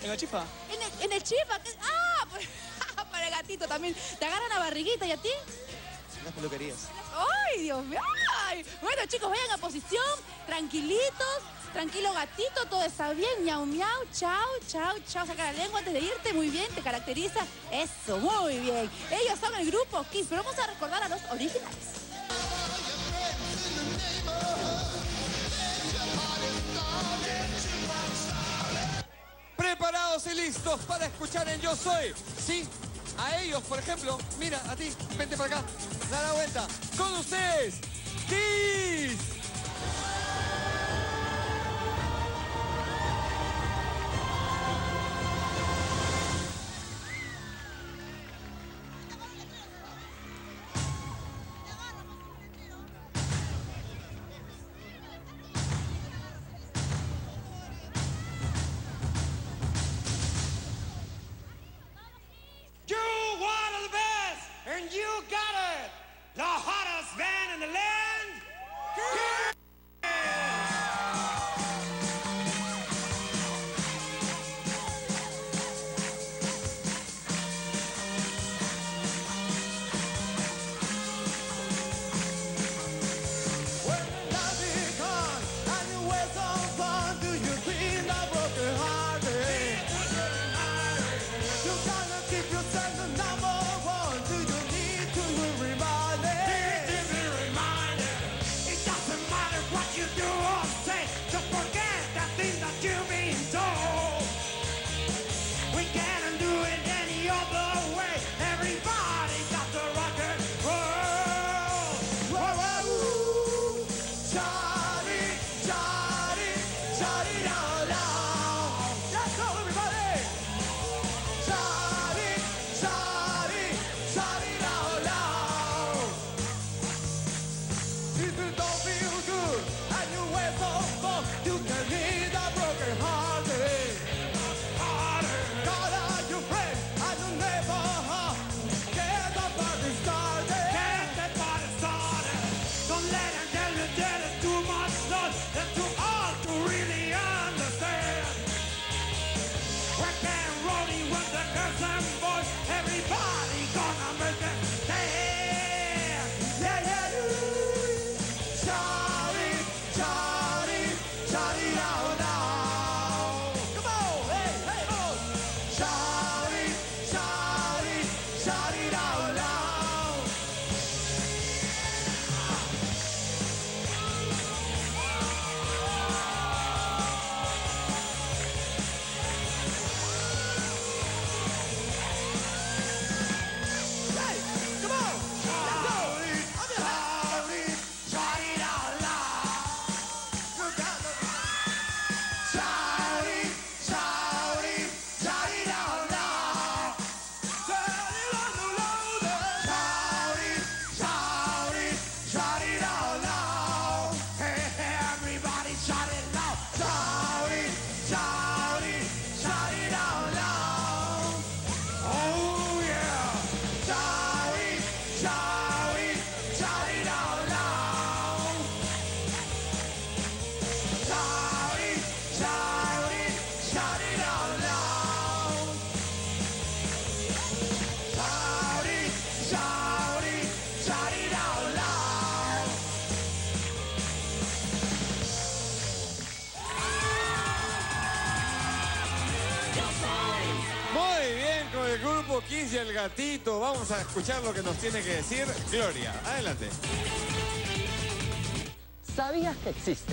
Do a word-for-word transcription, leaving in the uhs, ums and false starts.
¿En el chifa? En el, en el chifa. ¿Qué? Ah, pues, para el gatito también. ¿Te agarran la barriguita y a ti? Las peluquerías. ¡Ay, Dios mío! Ay. Bueno, chicos, vayan a posición, tranquilitos, tranquilo gatito, todo está bien, miau, miau, chao, chao, chao, saca la lengua antes de irte, muy bien, te caracteriza, eso, muy bien. Ellos son el grupo Kiss, pero vamos a recordar a los originales. Preparados y listos para escuchar en Yo Soy, ¿sí? A ellos, por ejemplo, mira, a ti, vente para acá, da la vuelta. Con ustedes, Kiss. And you got it, the hottest band in the land. Kiss. When the love is gone and you wear some fun, do you feel the broken hearted? You gotta keep yourself the number one. Do you need to be reminded? Need to be reminded. It doesn't matter what you do or say. Just forget that thing that you've been told. We can't do it any other way. Everybody got to rock and roll. Whoa, whoa, Johnny, Johnny, Johnny, down, down. Let's go, everybody. Johnny, Johnny, Johnny, down, down. If you don't feel good and you wear some fun, you can hear the broken hearted. Call out your friend and your neighbor, huh? Get the party started. Get the party started. Don't let them tell you that it's too much noise. They're too old to really understand. Rock and rolling with the girls and boys. Everybody gonna make it stand. Yeah, yeah, you. Johnny, Johnny, Johnny, now, now. Come on, hey, hey, oh. Johnny, Johnny, Johnny, now, now. Hey, come on, let's go. Johnny, Johnny, now, now. You got the Johnny, Johnny, Johnny, now, now. Johnny, Johnny, Johnny, Johnny, now, now. Hey, hey, everybody shout it loud. Johnny, Johnny, Johnny, now, now. Oh yeah. Johnny, Johnny, Johnny, now, now. Johnny, Johnny, Johnny, now, now. Johnny, Johnny, Johnny, now, now. Muy bien, con el grupo Kiss y el gatito. Vamos a escuchar lo que nos tiene que decir Gloria. Adelante. ¿Sabías que existe